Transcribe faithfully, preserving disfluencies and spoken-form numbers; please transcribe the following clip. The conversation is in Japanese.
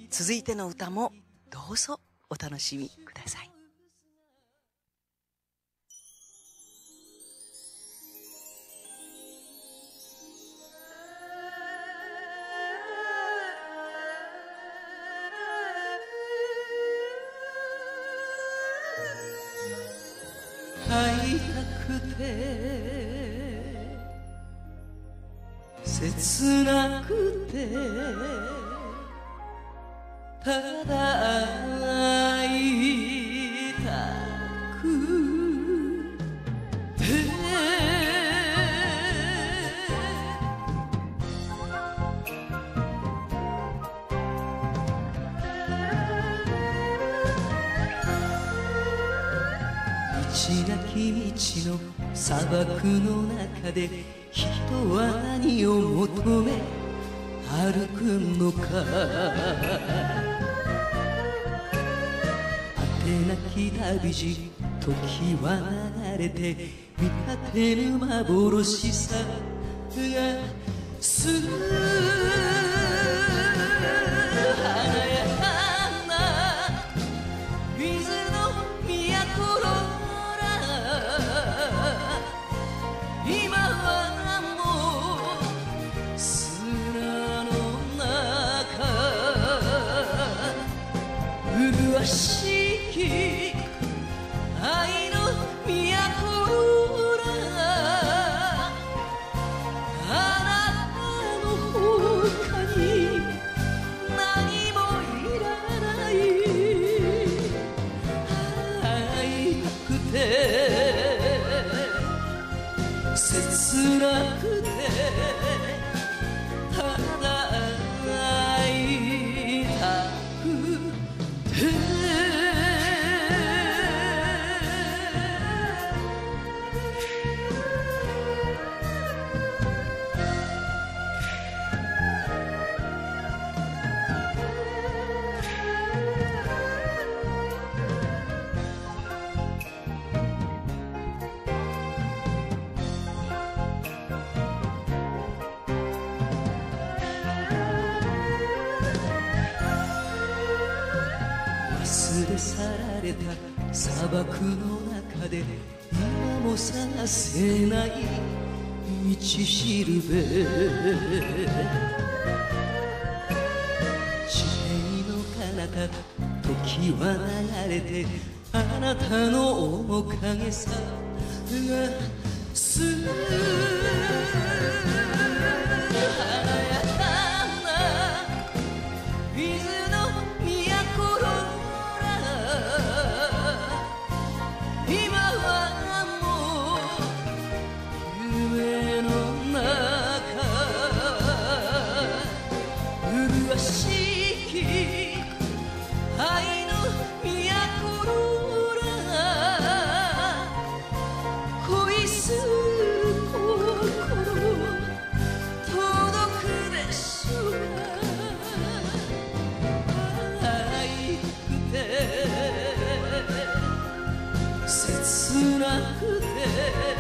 続いての歌もどうぞお楽しみください。 会いたくて切なくてただ会いたくて道なき道の砂漠の中で人は何を求め歩くのか。果てなき旅路、時は流れて見果てぬ幻さがする。華やかな水の都ローラ、今はもう砂の中。麗しき愛の都ローラ、あなたの他に何もいらない。会いたくて切なくてただ会いたくて。忘れ去られた砂漠の中で今も探せない道しるべ。地平の彼方、時は流れてあなたの面影さがする。華やかな水の都ローラ、今はもう夢の中。麗しき愛の都ローラ、恋する心届くでしょうか。会いたくて切なくて